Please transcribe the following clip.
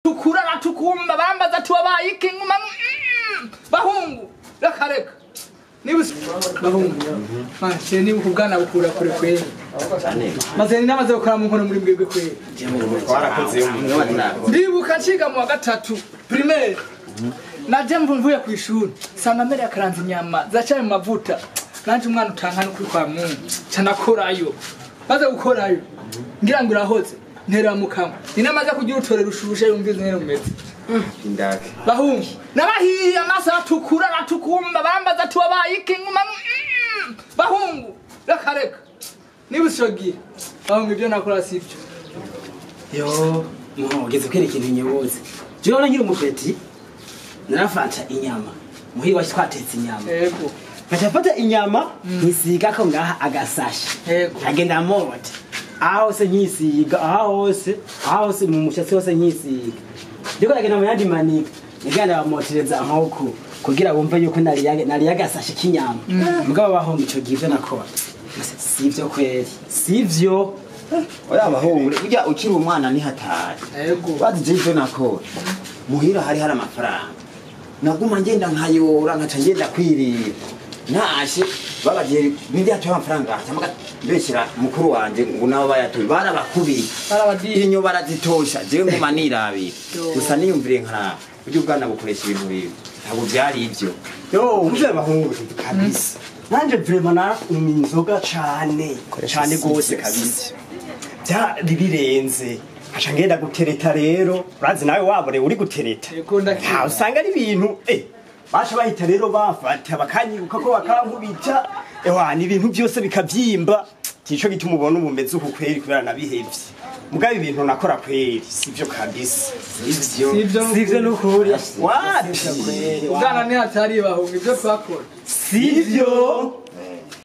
tukurara tukumba bambaza tuwabaye iki nguma bahungu rakareka nibuze bahungu manje ni ukubwana bukura kure kweli maze ni namaze gukora mu nkono muri mbwebwe kweli twarakoze ndibuka ciga mu wa gatatu primaire naje mvuye ku ishuri sanga mbere yakaranze inyama zacaye mu mavuta nanje umwana utankana kuri kwa Mungu canakorayo maze gukorayo ngira ngo urahoze ntera mukama ninamaze kugira utore rushushe yumvize nero meze indake bahungu nabahiye amasa atukura ratukumba bambaza tuwabaye iki nguma bahungu rakareka nibushogiye bahungu ibyo nakora sivyo yo muhogeze kwera ikintu nyoboze jewe nkiri umupeti narafata inyama muhiri wacu twatetse inyama yego nkafata inyama nkisiga ko ngaha agasashi yego agenda mote aho se nkisiga aho se mu mushatsi hose nkisiga ndiko ndagenda mu yandi manika ngenda bamotereza amaboko kugira bumve yuko nari yagasashe kinyama mugabo baho mico givyo nakora sivyo kweli sivyo oya abahungu burya ukiri umwana ni hatari yego bazi ivyo nakora muhira hari amafaranga naguma ngenda nkayora nkaca ngenda kwirira nashe babagiye bindi hatu amafaranga cyangwa beshyira mukuru wanje ngo nabo bayatuye barabakubira inyo barazitosha je nguma nirabira gusa niyumvire nkara ujye ubwana bukoresha ibintu bibi ntabwo byari ivyo yo umve bahungu kabisa nanje vraiment na inzoga cyane gose kabisa bya birenze acha ngenda gutereta rero urazi nawe wabore uri gutereta nta usanga ari ibintu basha bahita rero bafata bakanyiruka ko bakankubita ni ibintu byose bikavyimba tico gituma ubona umumeze uko kweri kubera nabihevye mugabe ibintu nakora kweri sivyo kabisa sivyo nukuri wapi ugana ni hatari bahungu ibyo twakora sivyo